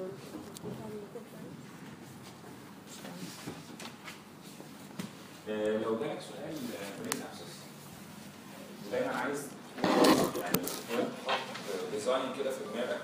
لو جالك سؤال برين ابسس دايما عايز يعني تحط ديزاين كده في دماغك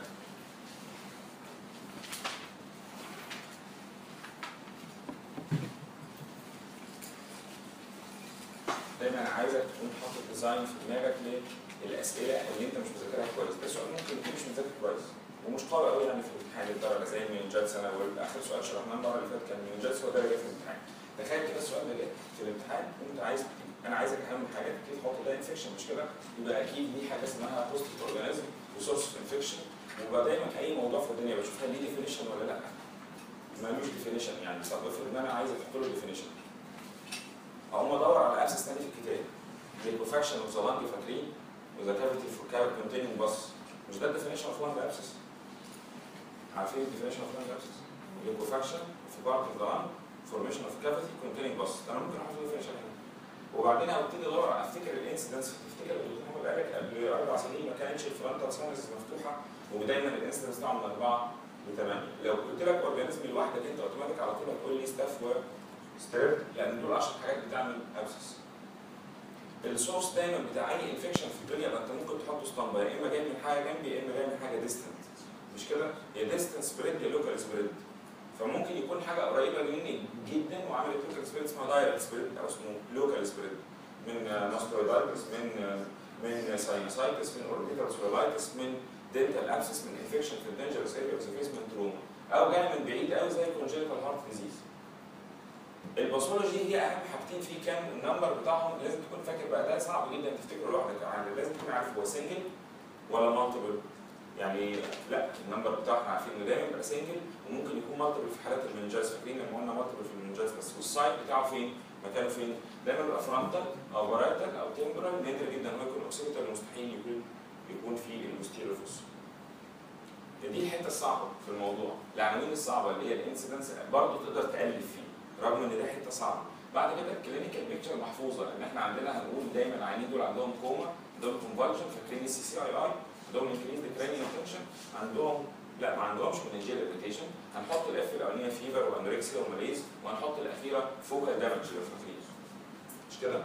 دايما عايزك تكون حاطط ديزاين في دماغك للاسئله اللي انت مش مذاكرها كويس. ده سؤال ممكن يكون مش مذاكر كويس ومش قوي قوي يعني في الامتحان الدرجه زي من جاد سنه واخر سؤال شرحناه المره اللي فاتت كان من جاد هو درجه في الامتحان. تخيل كده السؤال ده جه في الامتحان وانت عايز انا عايزك اهم حاجات اكيد تحط ده انفكشن مش كده؟ يبقى اكيد ليه حاجه اسمها هوست اورجانيزم وسورس اوف انفكشن. ويبقى دايما اي موضوع في الدنيا بشوف هل ليه ديفينيشن ولا لا. مالوش ديفينيشن يعني طب افرض ان انا عايز احط له ديفينيشن اقوم ادور على ابسس ثاني في الكتاب زي البروفاكشن اوف ذا لانج فاكرين وذا كافيتي فور كارب كونتيننج باس. مش ده الديفينيشن اوف لانج ابسس؟ عارفين الديفينيشن اوف لانج ابسس؟ البروفاكشن في بارت اوف ذا لانج فورميشن اوف كافيتي كونتيننج باس. انا ممكن احط ديفينيشن هنا وبعدين ابتدي ادور على افتكر الانسيدنس. تفتكر الدكتور محمد قال لك قبل 4 سنين ما كانتش الفرونتال ساينس مفتوحه ودايما الانسيدنس بتاعه من 4 ل 8. لو قلت لك اورجانيزم لوحدك انت اوتوماتيك على طول هتقول لي ستاف وستيرد لان دول 10 حاجات بتعمل ابسس. السورس دايما بتاع اي انفكشن في الدنيا ما انت ممكن تحطه اسطمبه يا اما جاي من حاجه جنبي يا اما جاي من حاجه ديستنت مش كده؟ يا ديستنت سبريد يا لوكال سبريد. فممكن يكون حاجه قريبه مني جدا وعملت لوكال سبريد اسمها دايركت سبريد او اسمه لوكال سبريد من ماستويدايتس من ساينوسايتس من اوربيتال سولولايتس من دنتال ابسس من انفكشن في الدنجرس اريا اوف ذا فيس من تروما او جاي من بعيد قوي زي كونجنتال هارت ديزيز. الباثولوجي هي اهم حاجتين فيه كام النمبر بتاعهم لازم تكون فاكر بقى. ده صعب جدا تفتكره لوحدك يعني لازم تكون عارف هو سنجل ولا مالتيبل. يعني لا النمبر بتاعه احنا عارفين انه دايما بيبقى سنجل وممكن يكون مالتيبل في حالات المنجاز. فاكرين لما قلنا مالتيبل في المنجاز بس والسايت بتاعه فين؟ مكانه فين؟ دايما بيبقى فرونتال او بارايتال او تمبرال. نادر جدا هو يكون اوكسيبيتال ومستحيل يكون في البوستيريور فوس. دي الحته الصعبه في الموضوع. العناوين الصعبه اللي هي الانسيدنس برضه تقدر تالف فيه رغم ان ده حته صعبه. بعد كده الكلينيكال بيكتشر محفوظه ان احنا عندنا هنقول دايما العيانين دول عندهم كوما عندهم كونفالجن فاكرين السي سي اي اي عندهم انكريز كرانيال تنشن عندهم لا ما عندهمش مننجيال اريتيشن. هنحط الاف الاولانيه فيفر وانوركسيا وماليز وهنحط الاخيره فوكال دامج للفريز مش كده؟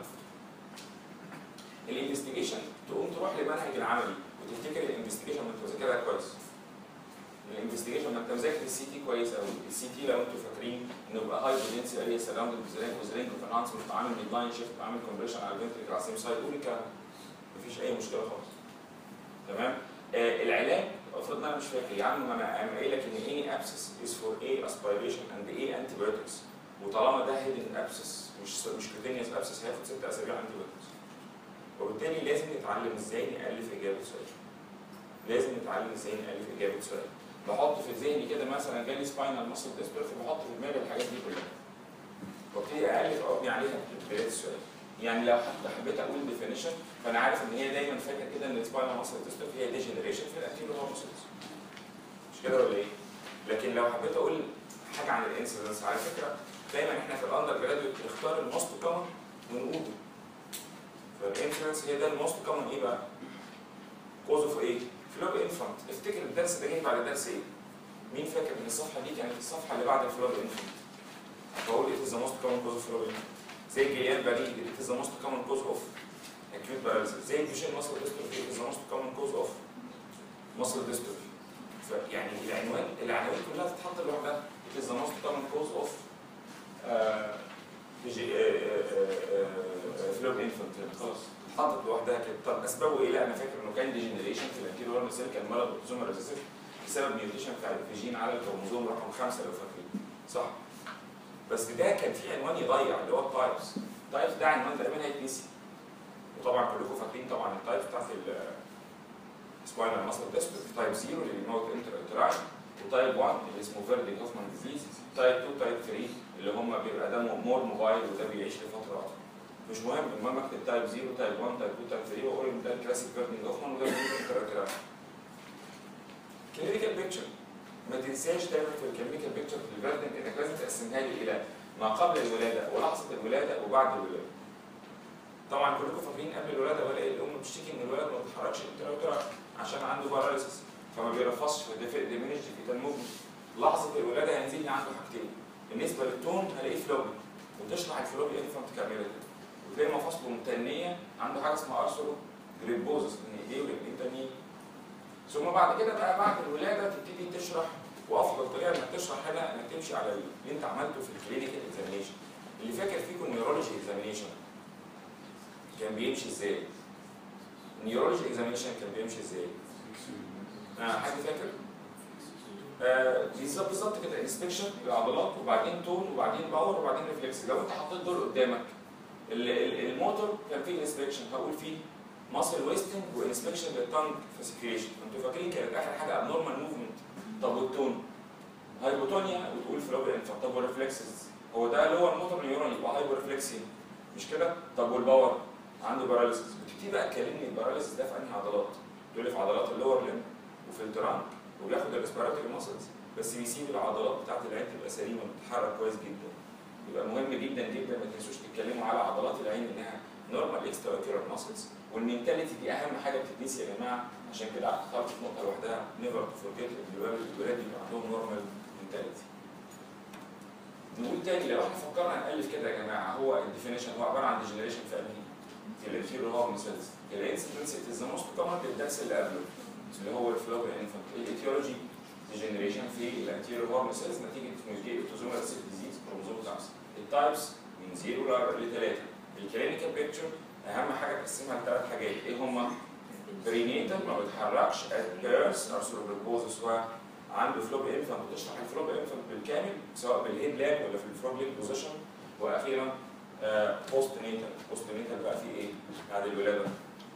الانفستيجيشن تقوم تروح لمنهج العملي وتفتكر الانفستيجيشن وانت مذاكرها كويس. الانفستيجيشن ما انت مذاكر السي تي كويس قوي. السي تي لو انتوا فاكرين انه بيبقى هاي بوتنسي اريا سراوندد بزرينج اوف انهانسمنت عامل ميد لاين شيفت عامل كومبريشن على الفنتريكل على السيم سايد قول الكلام مفيش اي مشكله خالص. تمام؟ العلاج افرض ان انا مش فاكر يا عم ما انا قايل لك ان اي ابسس از فور اي اسبيريشن اند اي انتي بايوتكس وطالما ده هيدن ابسس مش كوتينيوس ابسس هياخد 6 اسابيع انتي بايوتكس. وبالتالي لازم نتعلم ازاي نالف اجابه سؤال. لازم نتعلم ازاي نالف اجابه سؤال. بحط في ذهني كده مثلا جالي سباينال ماسل ديسبرفي بحط في دماغي الحاجات دي كلها. وابتدي الف او ابني عليها بدايه السؤال. يعني لو حبيت اقول ديفينيشن فانا عارف ان هي دايما فاكر كده ان السباينال ماسل ديسبرفي هي ديجنريشن في الانتيريور هورسز. مش كده ولا ايه؟ لكن لو حبيت اقول حاجه عن الانسيدنس على فكره دايما احنا في الاندر جراديويت بنختار الموست كومن ونقوله. فالانسيدنس هي ده الموست كومن ايه بقى؟ كوز اوف ايه؟ فلوب انفانت. افتكر الدرس ده جاي بعد درس ايه؟ مين فاكر ان الصفحه دي كانت الصفحه اللي بعد الفلوب انفانت؟ بقول it is the most common cause of فلوب انفانت. زي جيان بريد it is the most common cause of acute paralysis. زي دوشين muscle dystrophy it is the most common cause of muscle dystrophy. فيعني العناوين كلها تتحط لوحدها it is the most common cause of فلوب انفانت خلاص اتحطت لوحدها كده. طب اسبابه ايه؟ لا انا فاكر انه كان ديجنريشن في الانتيريور هورن سيل كان مرض اوتوزومال ريسيسيف بسبب ميوتيشن بتاع الفيجين على الكروموزوم رقم 5 لو فاكرين صح؟ بس ده كان في عنوان يضيع اللي هو التايبس. التايبس ده عنوان تقريبا هيتنسي. وطبعا كلكم فاكرين طبعا التايبس بتاعت السباينال ماسل ديسبرفي تايب 0 اللي بيموت انتراين وتايب 1 اللي اسمه فيردي هوفمان ديزيز تايب 2 تايب 3 اللي هم بيبقى ده مور موبايل وده بيعيش لفتره اطول. مش مهم المهم اكتب تايب 0 تايب 1 تايب 2 تايب 3 واقول ان ده الكلاسيك فيردي هوفمان وده انتراين. كلينيكال بيكتشر ما تنساش دايما في الكلينيكال بيكتشر في الفيردن انك لازم تقسمها لي الى ما قبل الولاده ولحظه الولاده وبعد الولاده. طبعا كلكم فاكرين قبل الولاده بلاقي الام بتشتكي ان الولد ما بيتحركش عشان عنده باراليسيس فما بيرفصش فديمينيش فيتال موفمنت. لحظه الولاده هينزل لي عنده حاجتين. بالنسبه للتون هلاقيه فلوبي، وتشرح الفلوبي انفانت كامله، وتلاقي مفاصله ممتنيه، عنده حاجه اسمها ارثرو جريبوزس ان ايديه ورجليه تانيين. ثم بعد كده بقى بعد الولاده تبتدي تشرح، وافضل طريقه انك تشرح هنا انك تمشي على اللي انت عملته في الكلينيكال اكزامينيشن. اللي فاكر فيكم نيورولوجي اكزامينيشن كان بيمشي ازاي؟ النيورولوجي اكزامينيشن كان بيمشي ازاي؟ حد فاكر؟ بالظبط كده، انسبكشن للعضلات وبعدين تون وبعدين باور وبعدين ريفلكس. لو انت حطيت دول قدامك الموتور كان فيه انسبكشن هقول فيه ماسل ويستنج وانسبكشن للتانج فاسيكيوليشن. انتوا فاكرين كانت اخر حاجه ابنورمال موفمنت. طب والتون؟ هايبوتونيا وتقول فلوبي انفانت. طب والريفلكسز؟ هو ده اللي هو الموتور نيورون يبقى هايبو ريفلكسي مش كده؟ طب والباور؟ عنده باراليسيس. بتبتدي بقى تكلمني الباراليسيس ده في انهي عضلات؟ تقول لي في عضلات اللور ليم وفي الترانك وبياخد الريسبيراتوري ماسلز، بس بيسيب العضلات بتاعت العين تبقى سليمه بتتحرك كويس جدا. يبقى مهم جدا جدا ما تنسوش تتكلموا على عضلات العين انها نورمال اكسترا اوكيولار ماسلز، والمنتاليتي دي اهم حاجه بتتنسي يا جماعه. عشان كده قعدت خالص في نقطه لوحدها، نيفر تو فورجيت الولاد يبقى عندهم نورمال منتاليتي. نقول تاني لو احنا فكرنا نالف كده يا جماعه، هو الديفينيشن هو عباره عن ديجنريشن في انهي؟ في الانتيريور هورن سيلز. الانسيدنس از ذا موست كومن للدرس اللي قبله اللي هو الفلوبي انفانت. الايتيولوجي ديجنريشن في الانتيريور هورن سيلز نتيجه ميوتيشن اوتوزومال سيل ديزيز كروموزوم 5. التايبس من 0 ل 3. الكلينيكال بيكتشر اهم حاجه تقسمها لثلاث حاجات، ايه هما؟ برينيتال ما بيتحركش، ات بيرث ارثروبوزس عنده فلوبي انفانت وتشرح الفلوبي انفانت بالكامل سواء بالهيد لاب ولا في الفروج ليج بوزيشن. واخيرا بوست نيتال بقى في ايه؟ بعد الولاده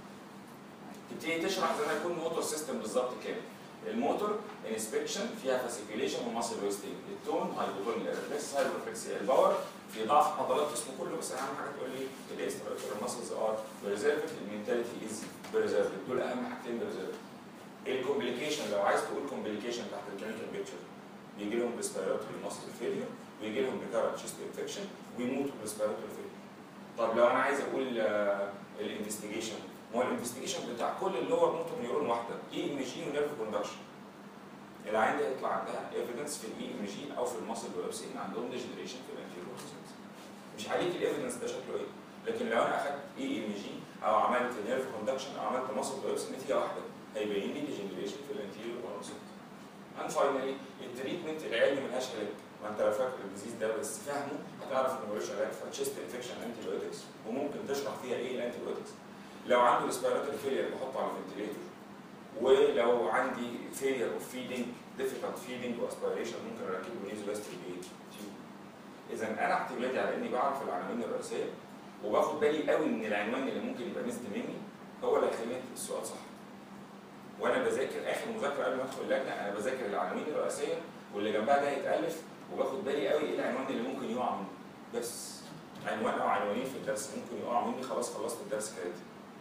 تبتدي تشرح زي ما يكون موتور سيستم بالظبط كامل. الموتور انسبكشن فيها فاسيكيوليشن وماسل ويستنج، التون هايبوتونيا، الريفلكس هايبورفلكسيا، الباور في ضعف عضلات جسمه كله، بس اهم حاجه تقول لي الاكسترا ماسلز ار بريزيرفد، المنتاليتي از بريزيرفد. دول اهم حاجتين بريزيرفد. الكومبليكيشن لو عايز تقول كومبليكيشن تحت الكلينيكال بيكتشر بيجي لهم ريسبيراتوري ماسل فيلير ويجي لهم ريكارنت تشيست انفكشن ويموتوا بريسبيراتوري فيلير. طب لو انا عايز اقول الانفستيجيشن، ما هو الانفستيجيشن بتاع كل اللور موتور نيورون واحده، اي ام جي ونيرف كوندكشن. العين دي هيطلع عندها ايفيدنس في الاي ام جي او في الماسل بايوبسي ان عندهم ديجنريشن في الانتيريور سيلز. مش عليك الايفيدنس ده شكله ايه، لكن لو انا اخذت اي ام جي او عملت نيرف كوندكشن او عملت ماسل بايوبسي نتيجه واحده هيبين لي ديجنريشن في الانتيريور سيلز. اند فاينلي التريتمنت العلاجي ملهاش علاج، ما انت لو فاكر الديزيز ده بس فاهمه هتعرف انه ملوش علاج. فتشيست انفكشن انتي بايوتكس وممكن تشرح فيها ايه الانتي بايوتكس. لو عنده ريسبيراتوري فيلير بحطه على الفنتليتور، ولو عندي فيلير اوف فيدنج ديفيكالت فيدنج واسبيريشن ممكن اركبه نيزولاستيك تيوب. اذا انا اعتمادي على اني بعرف العناوين الرئيسيه وباخد بالي قوي من العنوان اللي ممكن يبقى مست مني هو اللي هيخليني اكتب السؤال صح. وانا بذاكر اخر مذاكره قبل ما ادخل اللجنه انا بذاكر العناوين الرئيسيه واللي جنبها ده هيتالف، وباخد بالي قوي ايه العنوان اللي ممكن يقع مني. بس عنوان او عنوانين في الدرس ممكن يقع مني خلاص خلصت الدرس كده.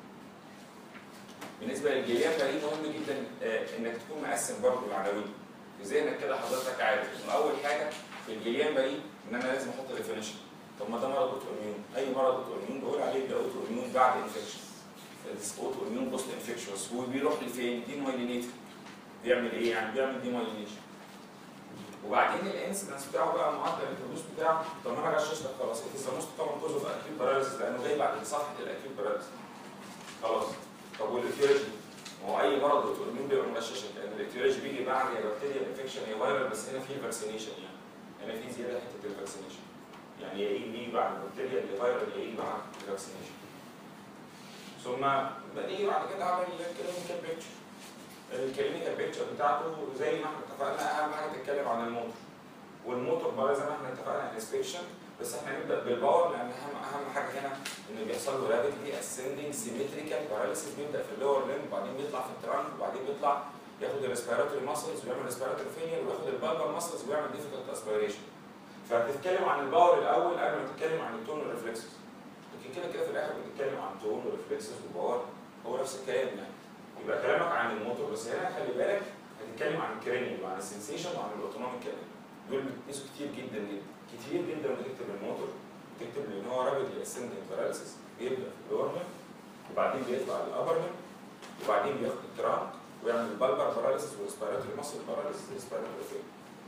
بالنسبه للجليان ده مهم جدا انك تكون مقسم برضه العناوين في ذهنك كده. حضرتك عارف ان اول حاجه في الجليان بري ان انا لازم احط ديفينيشن. طب ما ده مرض اوتو اميون، اي مرض اوتو اميون بقول عليه ده اوتو اميون بعد انفكشن. اوتو اميون بوست انفكشوس وبيروح لفين؟ ديمايلينيتد. بيعمل ايه يعني؟ بيعمل ديمايلينيشن. وبعدين الانسيدنس بتاعه بقى معدل الحدوث بتاعه، طب ما انا غششتك خلاص التساموس طبعا كوز اوف اكيوت باراليسيس لانه جاي بعد صفحه الاكيوت باراليسيس. خلاص. طب والايتيولوجي؟ ما هو اي مرض اوتو اميون بيبقى مغششك لان الايتيولوجي بيجي بعد يا بكتيريا انفكشن يا فيروس، بس هنا في فاكسينيشن يعني. هنا في زياده حته الفاكسينيشن. يعني يا يجي بعد البكتيريا اللي فيروس يا يجي بعد الفاكسينيشن. ثم بنيجي بعد كده على الكلينيكال بيكتشر. الكلينيكال بيكتشر بتاعته زي ما احنا اتفقنا اهم حاجه تتكلم عن الموتور. والموتور بقى زي ما احنا اتفقنا انسبكشن، بس احنا نبدا بالباور لان اهم حاجه هنا ان بيحصل له رابيدلي اسندنج سيمتريكال باراليسيس. بيبدا في اللور ليم وبعدين بيطلع في الترانك وبعدين بيطلع ياخد الريسبيراتوري ماسلز ويعمل ريسبيراتوري فيلير وياخد البالبر ماسلز ويعمل ديفيكالت اسبيريشن. فبتتكلم عن الباور الاول قبل ما تتكلم عن التون والريفلكسز. لكن كده في الاخر بتتكلم عن تون وريفلكسز وباور هو نفس الكلام يعني. يبقى كلامك عن الموتور بس هنا خلي بالك هتتكلم عن الكرينيال وعن السنسيشن وعن الاوتونوميك كمان. دول بتقيسوا كتير جدا جدا كتير جدا وتكتب الموتور. تكتب ان هو رابيدلي اسندنج باراليسيس بيبدا في اللور ليم وبعدين بيطلع للابر ليم وبعدين بياخد الترانك ويعمل البالبر باراليسيس وريسبيراتوري ماسل باراليسيس وريسبيراتوري فيلير.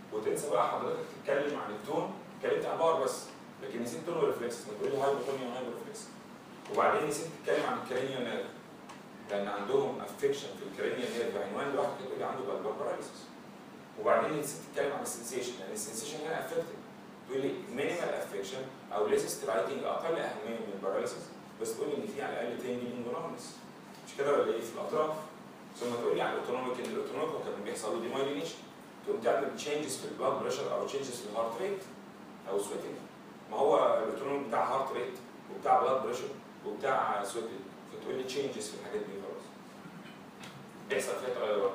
وتنسى بقى حضرتك تتكلم عن التون، اتكلمت عن باور بس، لكن نسيت تون وريفلكس، ما تقول لي هايبوتونيا وهايبوريفلكس. وبعدين نسيت تتكلم عن الكرينيال نيرف، لان عندهم افكشن في الكرينيال نيرف بعنوان لوحده كده تقول لي عنده بالبر باراليسيس. وبعدين نسيت تتكلم عن السنسيشن، لان السنسيشن هنا افكتد، تقول لي مينيمال افكشن او ليس سترايكنج، اقل اهميه من الباراليسيس، بس تقول لي ان في على الاقل تنجلينج ونورمس، مش كده ولا ايه؟ في الاطراف. ثم تقول لي عن الاوتونوميك، ان الاوتونوميك كان بيحصل له ديمايلينيشن، تقوم تعمل تشينجز في البلاد بريشر او تشينجز في الهارت ريت او سويتنج. ما هو الاوتونوميك بتاع هارت ريت وبتاع بلاد بريشر وبتاع سويتنج، فتقول لي تشينجز في الحاجات دي خلاص. بيحصل فيها تغيرات.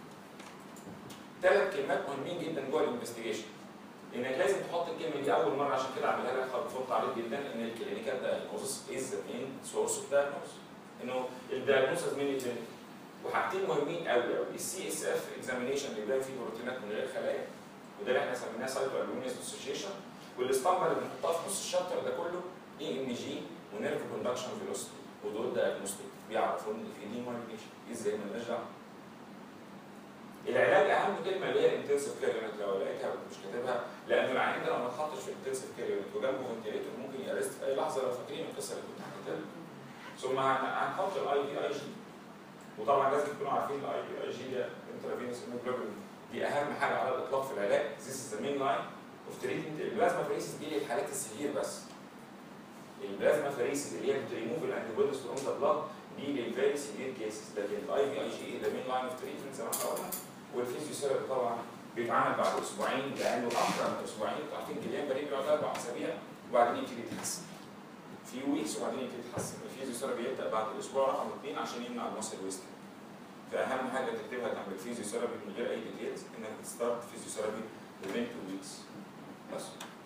3 كلمات مهمين جدا جوه الانفستيجيشن. انك لازم تحط الكلمه دي اول مره، عشان كده اعملها لك خط عليك جدا، ان الكلينيكال دايجنوستس از ذا مين سورس اوف دايجنوستس. انه الدايجنوستس مين كلينيك. وحاجتين مهمين قوي قوي، السي اس اف اكزامينيشن اللي بيبان فيه بروتينات من غير خلايا، وده اللي احنا سميناه سايتو الومينيوس ديسوسيشن، والاسطمبه اللي بنحطها في نص الشابتر ده كله اي ام جي ونيرف كوندكشن فيلوسيتي، ودول دايجنوستيك بيعرفوا ان في ديمايلينيشن. ازاي؟ مالناش دعوه. العلاج اهم كلمه اللي هي الانتنسيف كير يونت، لو لقيتها مش كاتبها، لان العيان ده لو ما اتحطش في الانتنسيف كير يونت وجنبه فنتيليتور ممكن يارست في اي لحظه، لو فاكرين القصه اللي كنت حكيتها لكم. ثم هنحط الاي في اي جي، وطبعا لازم تكونوا عارفين الاي في اي جي ده انترافينوس هيموجلوبين، دي اهم حاجه على الاطلاق في العلاج. This is the main line of treatment. البلازما فريسيس دي للحالات السيفير بس. البلازما فريسيس اللي هي بتريموف الانتي بوديز فروم ذا بلاد دي للفيري سيفير كيسز، لكن الاي في اي جي ده مين لاين اوف تريتمنت زي ما احنا قلنا. والفيزيوثيرابي طبعا بيتعمل بعد اسبوعين، لانه اكثر من اسبوعين، عارفين كليان بريء بيقعد 4 اسابيع وبعدين يبتدي يتحسن. في ويكس وبعدين يبتدي يتحسن. الفيزيوثيرابي يبدا بعد الاسبوع رقم 2 عشان يمنع المصل ويست. فاهم حاجه تكتبها تعمل فيزيوثيرابي من غير اي ديتيلز، انك تستارت فيزيوثيرابي within 2 weeks بس.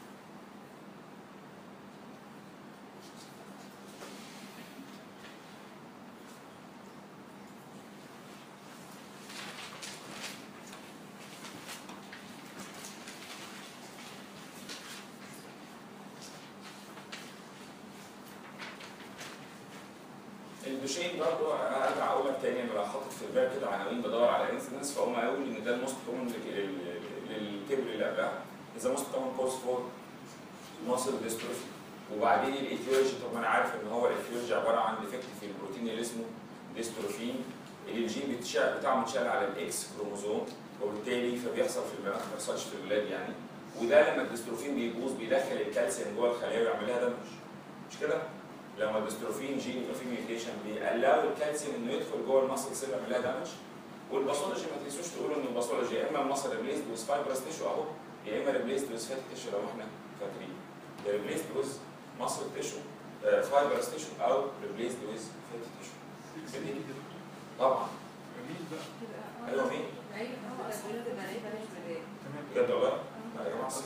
الدوشين برضه ارجع اقول لك تاني، انا لو حاطط في الباب كده عناوين بدور على انسيدنس، فهم قالوا لي ان ده الموست كومن للكبر اللي قبلها، ذا موست كومن كوز فور ماسل ديستروفي. وبعدين الايتيولوجي، طب ما انا عارف ان هو الايتيولوجي عباره عن ديفكت في البروتين اللي اسمه ديستروفين، اللي الجين بتاعه متشال على الاكس كروموزوم، وبالتالي فبيحصل في البنات ما بيحصلش في الولاد يعني. وده لما الديستروفين بيبوظ بيدخل الكالسيوم جوه الخلايا ويعمل لها دمج، مش كده؟ لما الديستروفين جين يبقى فيه ميوتيشن بيقللوا الكالسيوم انه يدخل جوه المصل سيل يعمل لها دامج. والباثولوجي ما تنسوش تقولوا ان الباثولوجي يا اما المصل ريبليسد ويز فايبرس تيشو اهو، يا اما ريبليسد ويز فاتي تيشو لو احنا فاكرين. يا ريبليسد ويز مصل تيشو فايبرس تيشو او ريبليسد ويز فاتي تيشو. طبعا. ايوه مين؟ بجد والله؟ لا يا جماعه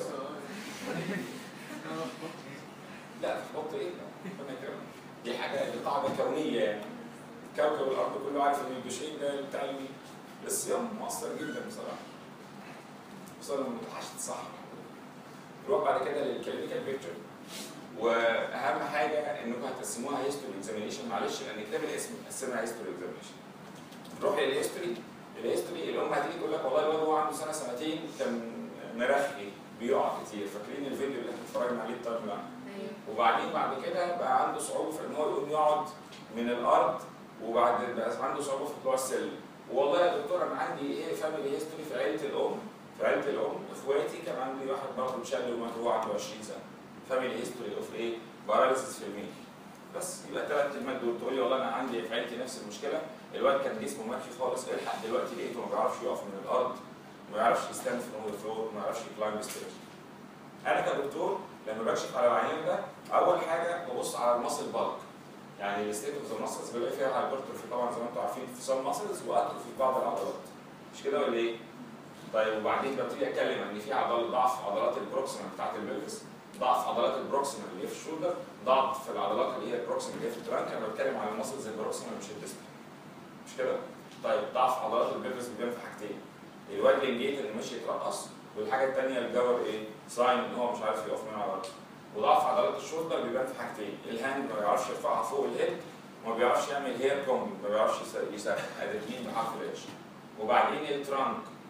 لا تحط ايه؟ دي حاجه دي قاعده كونيه يعني. كوكب الارض كله عارف ان الدوشين ده بتاع الصيام مؤثر جدا بصراحه. خصوصا لما تحشت صح. نروح بعد كده للكلينيكال بيكتشر. واهم حاجه انكم هتقسموها هيستوري اكزامينيشن، معلش لان كتاب الاسم قسمها هيستوري اكزامينيشن. نروح للهيستوري. الهيستوري الام هتيجي تقول لك والله الواد هو عنده سنه سنتين كان مرخي بيقع كتير، فاكرين الفيديو اللي احنا اتفرجنا عليه الطالب معانا؟ وبعدين بعد كده بقى عنده صعوبه في ان هو يقوم يقعد من الارض، وبعد بقى عنده صعوبه في طلوع السلم. والله يا دكتور انا عندي ايه فاميلي هيستوري في عيله الام، اخواتي كان عندي واحد برضه اتشل ومات وهو عنده 20 سنه. فاميلي هيستوري اوف ايه؟ باراليسيس في الميل. بس يبقى 3 كلمات دول تقول لي والله انا عندي في عيلتي نفس المشكله، الواد كان جسمه ماشي خالص، الحق دلوقتي لقيته ما بيعرفش يقف من الارض، ما بيعرفش يستند في الفلور، ما بيعرفش يكلايم ستيرز. انا كدكتور لما بكشف على العيان ده اول حاجه ببص على الماسل بالك، يعني الستيت اوف ذا ماسلز بلاقي فيها هايبرتروفي طبعا زي ما انتم عارفين في سام ماسلز واتروفي في بعض العضلات، مش كده ولا ايه؟ طيب وبعدين ببتدي اتكلم ان في عضلات ضعف عضلات البروكسيمال بتاعت البلفس، ضعف عضلات البروكسيمال اللي هي في الشولدر، ضعف في العضلات اللي هي البروكسيمال اللي هي في الترانك. انا بتكلم على الماسلز البروكسيمال مش الديستال، مش كده؟ طيب ضعف عضلات البلفس بيبان في حاجتين، الواد جيت انه مش يترقص، والحاجه الثانيه الجور ايه؟ ساين ان هو مش عارف يقف من على الارض. وضعف عضلات الشولدر بيبان في حاجتين، الهاند ما بيعرفش يرفعها فوق الهيد، وما بيعرفش يعمل هير كومب، ما بيعرفش يسرح ادي 2 بحرف الاتش. وبعدين الترانك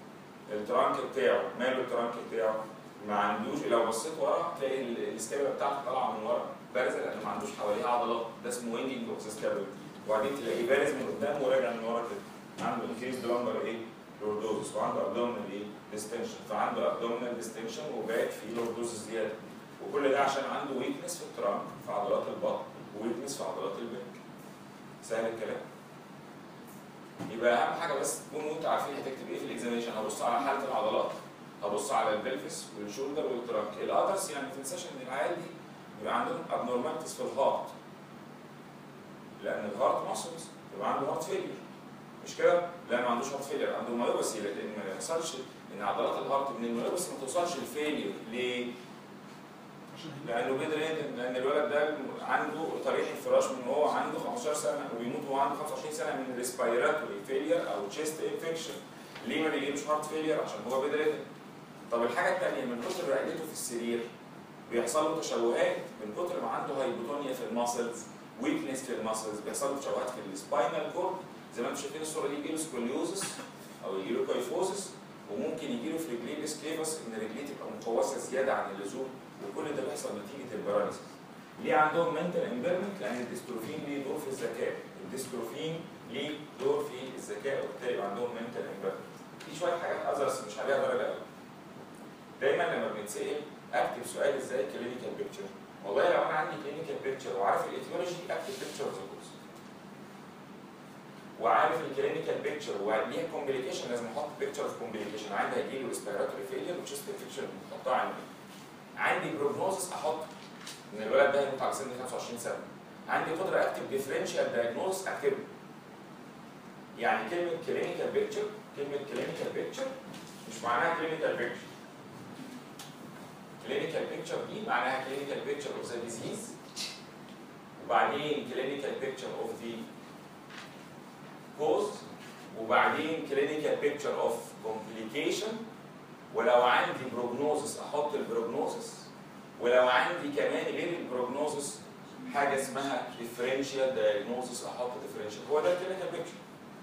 الترانك بتاعه ماله الترانك بتاعه؟ ما عندوش، لو بصيت ورا تلاقي السكابولا بتاعته طالعه من ورا بارزه لانه ما عندوش حواليها عضلات، ده اسمه وينجنج اوف سكابولا. وبعدين تلاقيه بارز من قدام وراجع من ورا كده. عنده انكريز لامبر ايه؟ لوردوزس، وعنده ابدومينال ايه؟ ديستنشن، فعنده ابدومينال ديستنشن وباك في لوردوزس زياده. وكل ده عشان عنده ويكنس في الترانك في عضلات البطن وويكنس في عضلات الباك. سهل الكلام؟ يبقى اهم حاجه بس تكونوا انتوا عارفين هتكتب ايه في الاكزامينشن. هبص على حاله العضلات، هبص على البلفس والشولدر والترانك. الاذرز يعني ما تنساش ان العيال دي يبقى عندهم ابنورماليتيز في الهارت، لان الهارت ماسلز يبقى عنده هارت فيلير، مش كده؟ لا ما عندوش هارت فيلير، عنده مايوباسي، لان ما يحصلش ان عضلات الهارت من المايوباسي ما توصلش للفيلير. ليه؟ لانه لان الولد ده عنده طريح الفراش من هو عنده 15 سنه وبيموت وهو عنده 25 سنه من ريسبيراتوري فيلير او تشيست انفكشن. ليه ما بيجيلوش هارت فيلير؟ عشان هو بيدريدن. طب الحاجه الثانيه، من كتر رقدته في السرير بيحصل له تشوهات، من كتر ما عنده هايبوتونيا في الماسلز، ويكنس في الماسلز، بيحصل له تشوهات في السباينال كورد. زي ما انتم شايفين الصوره دي، يجي له سكوليوزس او يجي له كايفوزس، وممكن يجي له في رجليه بسكيفس ان رجليه تبقى مقوسه زياده عن اللزوم، وكل ده بيحصل نتيجه الباراليسيس. ليه عندهم منتال امبيرمنت؟ لان الديستروفين ليه دور في الذكاء، الديستروفين ليه دور في الذكاء، وبالتالي يبقى عندهم منتال امبيرمنت. في شويه حاجات اذرس مش عليها درجه قوي. دايما لما بنتسال اكتب سؤال ازاي كلينيكال بيكتشر. والله لو انا عندي كلينيكال بيكتشر وعارف الايتيولوجي اكتب بيكتشر اوف ذا كوز. وعارف الكلينيكال بيكتشر وليها كومبليكيشن لازم احط بيكتشر اوف كومبليكيشن. عندي هيجي له ريسبيراتوري فيلير وتشست انفكشن احطها عندي. عندي بروجنوزس احط ان الولد ده هيموت على سن 25 سنه. عندي قدره اكتب ديفرنشال دايجنوز اكتبه. يعني كلمه كلينيكال بيكتشر، كلمه كلينيكال بيكتشر مش معناها كلينيكال بيكتشر. كلينيكال بيكتشر دي معناها كلينيكال بيكتشر اوف ذا ديزيز، وبعدين كلينيكال بيكتشر اوف ذا كوز، وبعدين كلينيكال بيكتشر اوف كومبليكيشن، ولو عندي بروجنوزس احط البروجنوزس، ولو عندي كمان غير البروجنوزس حاجه اسمها ديفرنشال دايجنوزس احط ديفرنشال. هو ده الكلينيكال بيكتشر.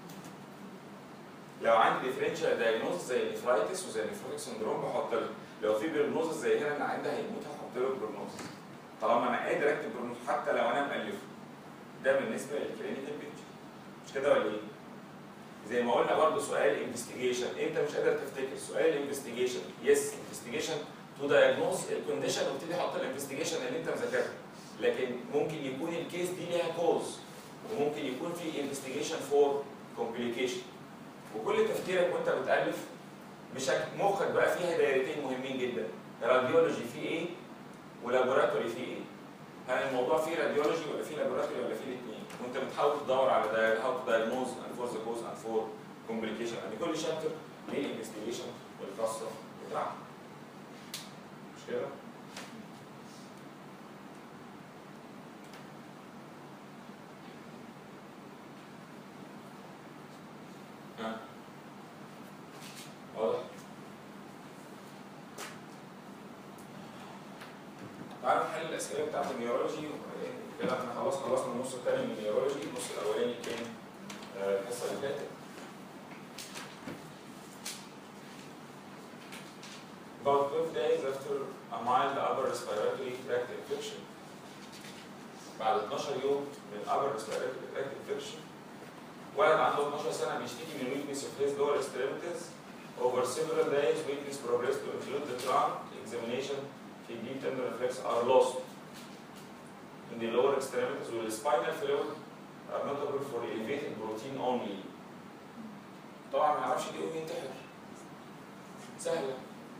لو عندي ديفرنشال دايجنوزس زي النفرايتس وزي النفروتيك سندروم بحط له، لو في بروجنوزس زي هنا ان عندها هيموت هحط له بروجنوزس. طالما انا قادر اكتب بروجنوزس حتى لو انا مالفه. ده بالنسبه للكلينيكال بيكتشر. مش كده ولا ايه؟ زي ما قلنا برضه سؤال انفستيجيشن، انت مش قادر تفتكر سؤال انفستيجيشن، يس انفستيجيشن تو دايجنوز الكونديشن وابتدي احط الانفستيجيشن اللي انت مذاكرها. لكن ممكن يكون الكيس دي ليها كوز، وممكن يكون في انفستيجيشن فور كومبليكيشن. وكل تفكيرك وانت بتالف مخك بقى فيها دايرتين مهمين جدا، راديولوجي فيه ايه؟ ولابوراتوري فيه ايه؟ هل الموضوع فيه راديولوجي ولا فيه لابوراتوري ولا فيه الاثنين؟ وانت بتحاول تدور على هاو تو دايجنوز اند فور ذا كوز اند فور كومبليكيشن. يعني كل شابتر ليه الانفستيجيشن والقصه بتاعته. مش كده؟ واضح؟ تعالوا نحل الاسئله بتاعت النيورولوجي كده. احنا خلاص خلصنا النص الثاني من النيورولوجي، النص الاولاني كان الحصه اللي فاتت. About 12 days after a mild upper respiratory tract infection. بعد 12 يوم من upper respiratory tract infection، ولد عنده 12 سنه بيشتكي من weakness of his lower extremities. Over several days, weakness progressed to include the trunk. Examination في deep tendon reflex are lost in the lower extremities, with the spinal fluid are notable for elevated protein only. طبعا ما يعرفش يقوم ينتحر. سهله.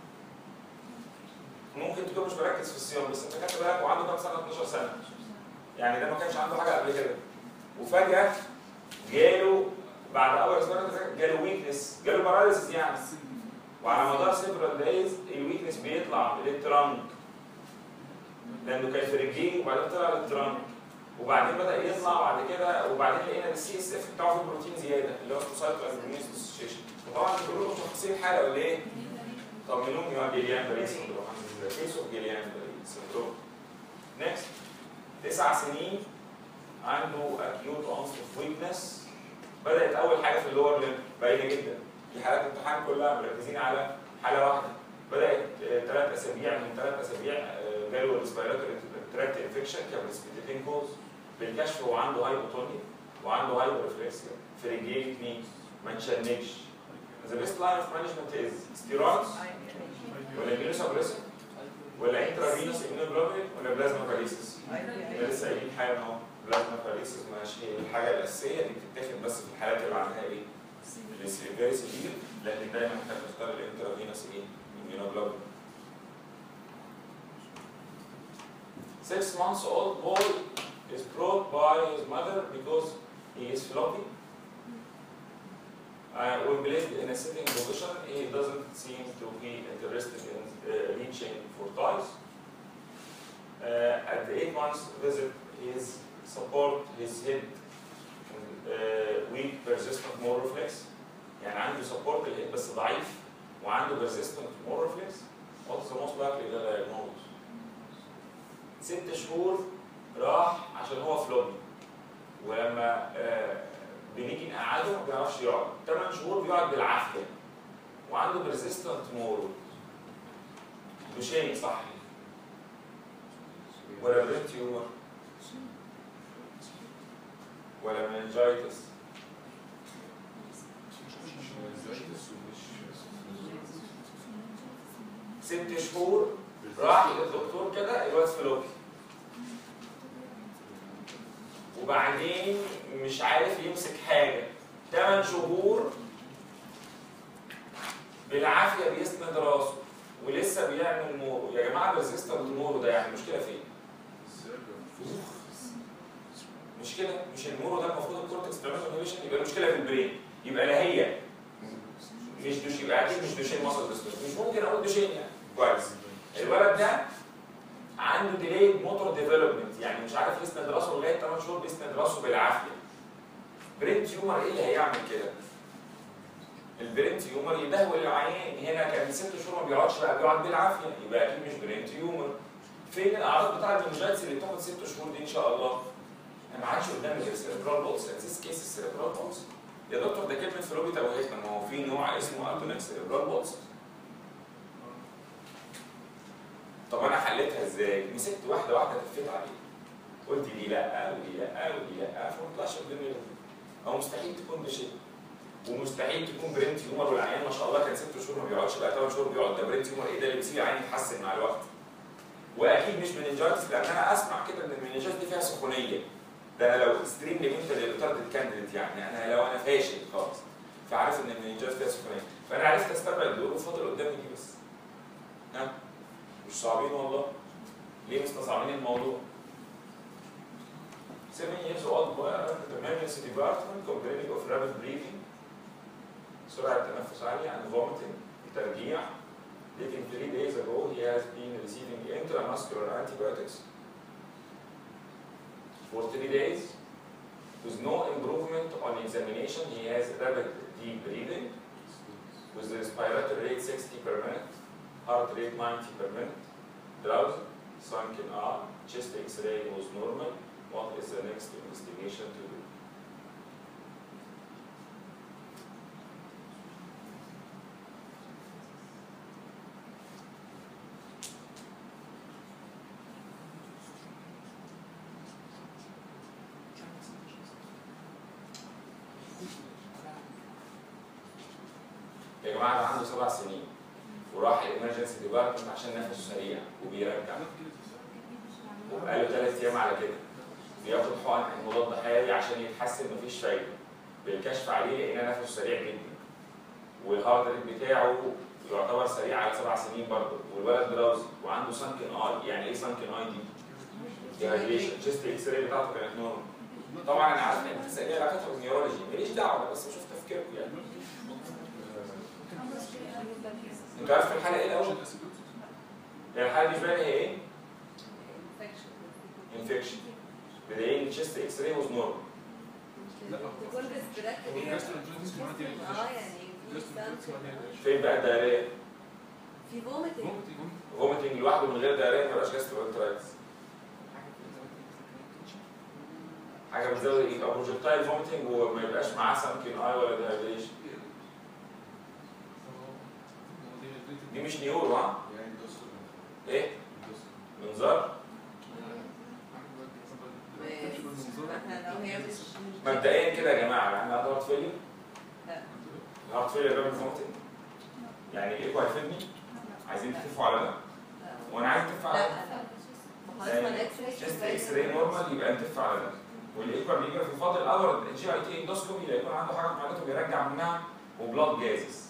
ممكن تكون مش مركز في الصيام، بس انت خدت بالك وعنده كام سنه؟ 12 سنه. يعني ده ما كانش عنده حاجه قبل كده. وفجاه جاله بعد اول اسبوع جاله ويكنس، جاله باراليسيس يعني. وعلى مدار سيفرال دايز الويكنس بيطلع للترانك لانه كان في رجليه، وبعدين طلع للترانك، وبعدين بدا يطلع بعد كده، وبعدين لقينا السي اس اف بتاعه فيه بروتين زياده اللي هو سايتو البومينس ديسوسيشن. وطبعا كلهم مشخصين الحاله ولا ايه؟ طمنوني يا جيليان بري سندروم. كيس اوف جيليان بري سندروم. نكست 9 سنين عنده acute onset of weakness. بدأت أول حاجة في اللور ليمب باينة جدا، دي حالات امتحان كلها مركزين على حاله واحده، بدات 3 اسابيع، من 3 اسابيع جاله ريسبيراتوري تراكت انفكشن كبريسبيتيتنج كوز، بالكشف هو عنده هايبوتونيا وعنده هايبورفلكسيا في رجليه الاثنين، ما تشنجش. The best line of management is steroids ولا immunosuppressant ولا intravenous immunoglobulin ولا بلازما باريسيس؟ احنا لسه قايلين حاجه اهو، بلازما باريسيس ماشي، هي الحاجه الاساسيه دي بتتاخد بس في الحالات اللي عندها ايه؟ فيري سيفير، لكن دايما احنا بنختار الانترافينوس ايه؟ immunoglobulin. 6 months old boy is brought by his mother because he is floppy. When placed in a sitting position, he doesn't seem to be interested in reaching for toys. At the 8 months visit, his support his head weak persistent motor reflex. يعني عنده support الهيد بس ضعيف وعنده persistent motor reflex. What's the most likely diagnosis? 6 شهور راح عشان هو فلوبي، ولما بنيجي نقعده ما بيعرفش يقعد، 8 شهور بيقعد بالعافيه وعنده بريزيستنت مورو. دوشين صح ولا برين تيومر ولا مننجايتس؟ 6 شهور راح للدكتور كده الواد فلوبي، وبعدين مش عارف يمسك حاجه، 8 شهور بالعافيه بيسند راسه ولسه بيعمل مورو. يا جماعه ريزيستنت مورو ده يعني المشكله فين؟ مشكله مش المورو ده المفروض الكورتكس بتعمل انهبيشن، يبقى المشكله في البرين، يبقى لا هي مش دوش، يبقى اكيد مش دوشين ماسل ديستروفي، مش ممكن اقول دوشين يعني كويس. الولد ده عنده ديليد موتور ديفلوبمنت، يعني مش عارف يسند راسه لغايه 8 شهور، بيسند راسه بالعافيه. برين تيومر ايه اللي هيعمل كده؟ البرين تيومر يدهول العيان، هنا كان 6 شهور ما بيقعدش بقى بيقعد بالعافيه، يبقى اكيد مش برين تيومر. فين الاعراض بتاعه المنجايتس اللي بتاخد 6 شهور دي ان شاء الله؟ انا ما عادش قدامي غير سيريبرال بولس، اتس كيس السيريبرال بولس. يا دكتور ده كلمه فلوبي توهتنا، ما هو في نوع اسمه اتونيك سيريبرال بولس. طب انا حليتها ازاي؟ مسكت واحده واحده لفيت عليه، قلت دي لا ودي لا ودي لا، فما طلعش قدامي. او مستحيل تكون بشيء، ومستحيل تكون برين تيومر، والعيان ما شاء الله كان 6 شهور ما بيقعدش بقى 8 شهور بيقعد، ده برين تيومر ايه ده اللي بيسيب العيان يتحسن مع الوقت. واكيد مش مننجايتس، لان انا اسمع كده ان المننجايتس دي فيها سخونيه. ده انا لو اكستريملي منتال ريتاردد كانديديت، يعني انا لو انا فاشل خالص فعارف ان المننجايتس فيها سخونيه، فانا عرفت استبعد دول وفضل قدامي دي بس. ها؟ مش صعبين والله. ليه مستصعبين الموضوع؟ 7 years old boy at the emergency department complaining of rapid breathing، سرعة تنفس عالية and vomiting، ترجيع. Dating 3 days ago he has been receiving intramuscular antibiotics for 3 days with no improvement on examination. He has rapid deep breathing with the respiratory rate 60 per minute, heart rate 90 per minute, drowsy, sunken arm, chest X-ray was normal. What is the next investigation to do? يا جماعه ده عنده 7 سنين وراح الامرجنسي ديبارتمنت عشان نفسه سريع وبيرجع، وبقاله 3 ايام على كده بياخد حقن مضاد حيوي عشان يتحسن، مفيش فايده. بالكشف عليه لقينا نفسه سريع جدا، والهارت ريت بتاعه يعتبر سريع على 7 سنين برضه، والولد دراوزي وعنده سانكن اي. يعني ايه سانكن اي دي؟ ديهايدريشن. تشيست اكس راي بتاعته كانت نورمال. طبعا انا عارف ان انت بتسالني علاقتها بالنيورولوجي، ماليش دعوه، بس بشوف تفكيركم يعني. انت عارف الحاله ايه الاول؟ يعني الحاله دي بالنسبه لي هي ايه؟ انفكشن. بدايين تشيست اكس راي واز نورمال. فين بقى الدايريه؟ في فوميتنج. فوميتنج لوحده من غير دايريه ما يبقاش جاستروانترايتس. حاجه بتزود ايه؟ بروجكتايل فوميتنج وما يبقاش معاه سانكين اي ولا دايريشن. دي مش نيورو ها؟ يعني دوسكو ايه؟ منظار؟ احنا لو هي مش مبدئيا كده يا جماعه احنا هارت فيلير؟ لا. الهارت فيلير بيعمل فومتنج؟ يعني الايكو هيفيدني؟ عايزين تتفقوا على ده؟ وانا عايز اتفق على ده؟ خلاص ما الاكس راي تشست اكس راي نورمال يبقى نتفق على ده. والايكو بيجي في فاضل الاول جي اي تي اندوسكوبي لا يكون عنده حاجه في معدته بيرجع منها وبلاد جازز.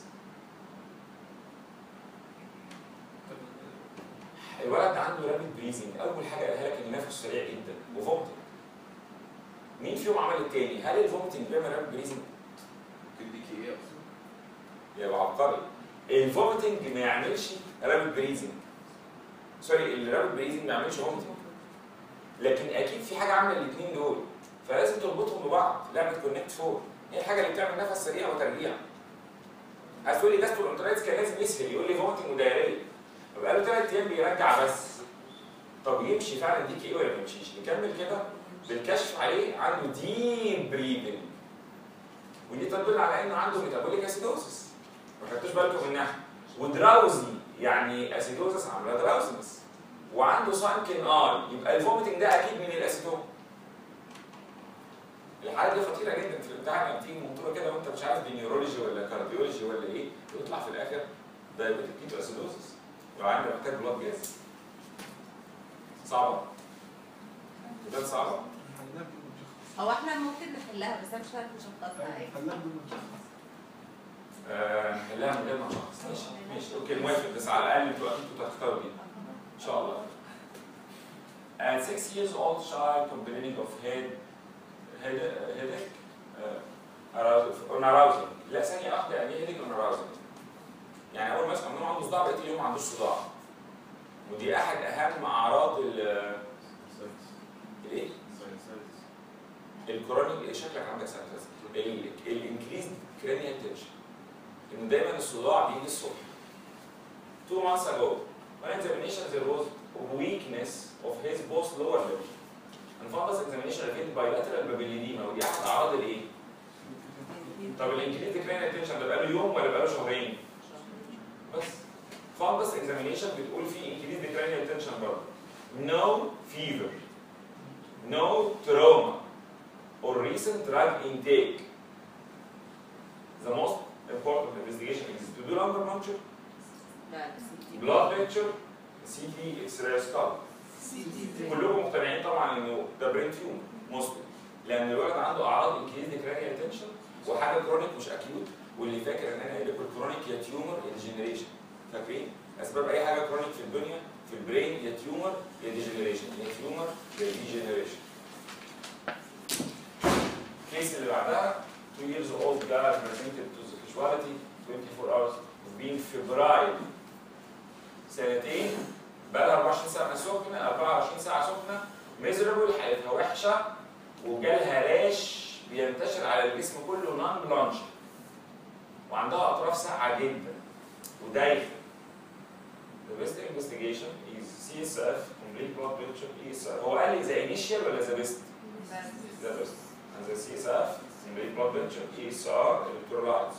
الولد ده عنده رابيد بريزنج، اول حاجه قالها لك ان نفسه سريع جدا وفومتنج. مين فيهم عمل التاني؟ هل الفومتنج بيعمل رابيد بريزنج؟ تديك ايه اصلا؟ يا عبقري. الفومتنج ما يعملش رابيد بريزنج. سوري، الرابيد بريزنج ما يعملش فومتنج. لكن اكيد في حاجه عامله الاثنين دول، فلازم تربطهم ببعض. لعبه كونكت 4 هي الحاجه اللي بتعمل نفس سريع وترجيع. عايز تقول لي جاسترونترايتس كان لازم يسهل يقول لي فومتنج ودايريه. بقى له 3 ايام بيرجع بس. طب يمشي فعلا دي كي ولا ما يمشيش؟ نكمل كده بالكشف عليه عنده ديب بريدنج. ودي تدل على انه عنده ميتابوليك اسيدوسس. ما خدتوش بالكم منها. ودراوزي يعني اسيدوسس عامله دراوزنس. وعنده سانكن يبقى الفوميتنج ده اكيد من الاسيتون. الحاله دي خطيره جدا في الامتحان لما تيجي منطوره كده وانت مش عارف دي نيورولوجي ولا كارديولوجي ولا ايه، ويطلع في الاخر دايبيتيك كيتو اسيدوسس. لو عندك محتاج بلاد جاز. صعبه؟ ده صعبه؟ هو احنا ممكن نحلها بس انا مش عارفه نشخصها. حلها بدون ما نشخص. نحلها من غير ما نشخص. ماشي اوكي موافق، بس على الاقل انتوا هتختاروا دي ان شاء الله. At 6 years old child complaining of headache arousing. لا ثانية واحدة، يعني ايه headache arousing؟ يعني أول ما يصحى من النوم عنده صداع بقية اليوم ما عندوش صداع. ودي أحد أهم أعراض الإيه؟ الكرونيك. شكلك عندك ساينسايتس. الانكريز كرينيال تنشن. إنه دايما الصداع بيجي الصبح. 2 months ago, on examination there was weakness of his both lower limb. And fundus examination revealed bilateral papilledema ودي احد اعراض الايه؟ طب الانكريز كرينيال تنشن ده بقاله يوم ولا بقاله شهرين؟ بس fundus examination بتقول فيه انكريز كرينيال تنشن برضه. No fever, no trauma or recent drug intake. The most important investigation is to do lumbar puncture, blood picture, CT X-ray skull. كلكم مقتنعين طبعا انه ده برين تيومر مسلم، لان الولد عنده اعراض انكريز كرانيال تنشن وحاجه كرونيك مش اكيوت. واللي فاكر ان انا قايل لكم الكرونيك يا تيومر يا ديجنريشن. فاكرين؟ اسباب اي حاجه كرونيك في الدنيا في البرين يا تيومر يا ديجنريشن، يا تيومر يا ديجنريشن. الكيس اللي بعدها 2 years old guy presented to the casualty 24 hours of being febrile. سنتين بقى لها 24 ساعه سخنه، 24 ساعه سخنه، ميزربل، حالتها وحشه، وجالها راش بينتشر على الجسم كله نون بلانش. وعندها اطراف ساقعه جدا ودايخه. The best investigation is CSF, complete blood picture, ESR. هو قال لي ذا initial ولا ذا بيست؟ ذا بيست. And the CSF, complete blood picture, ESR, electrolytes.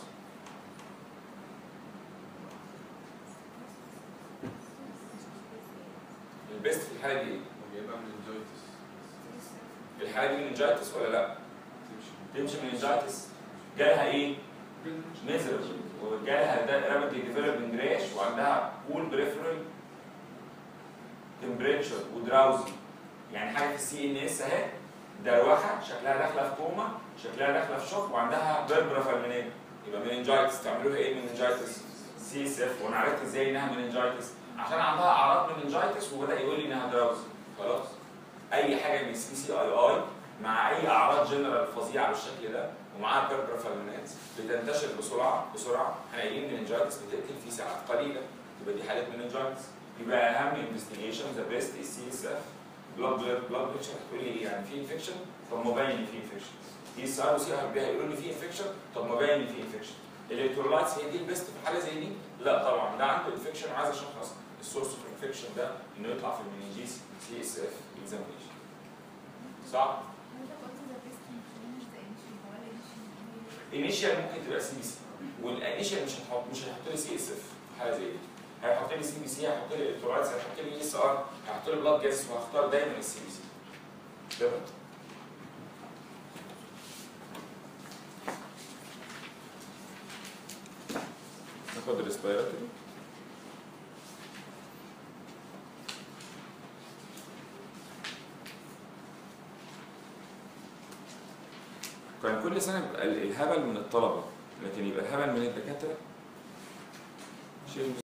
البيست في الحاله دي ايه؟ جايبها من الجويتس. الحاله دي مننجايتس ولا لا؟ تمشي مننجايتس. جالها ايه؟ ميزربل، وجالها ده رابيدلي ديفلوبينج راش، وعندها بول بريفرال تمبريتشر ودراوزي. يعني حاجه في السي ان اس اهي، دروخه، شكلها داخله في كوما، شكلها داخله في شوك، وعندها بيربرا فالمينيا. يبقى مننجايتس. تعملوا لها ايه مننجايتس؟ سي اس اف. وانا عرفت ازاي انها مننجايتس؟ عشان عندها اعراض مننجايتس وبدا يقول لي انها دراوزي. خلاص؟ اي حاجه من سي اي مع اي اعراض جنرال فظيعه بالشكل ده ومعاها بيربرا فالمينات بتنتشر بسرعه. احنا قايلين مننجايتس بتقتل في ساعات قليله، يبقى دي حاله مننجايتس. يبقى اهم انفستيجيشن ذا بيست سي اس اف. بلاد بيكتشر هتقول لي ايه؟ يعني في انفكشن؟ طب ما باين ان في انفكشن. اي ار وسي ار بي هيقولوا لي في انفكشن؟ طب ما باين ان في انفكشن. الالكترولايتس هي دي البيست في حاله زي دي؟ لا طبعا، ده عنده انفكشن وعايز اشخص السورس اوف انفكشن ده انه يطلع في المننجيس سي اس اف اكزامينشن. صح؟ انيشال ممكن تبقى سي بي سي، والانيشال مش هيحط لي سي اس اف في حاله زي دي. هيحط لي سي بي سي، هيحط لي الكترولايتس، هيحط لي اس ار، هيحط لي بلاد جاز، وهختار دايما السي بي سي. تمام؟ ناخد الريسبيراتوري. كان كل سنه بيبقى الهبل من الطلبه، لكن يبقى الهبل من الدكاتره شيء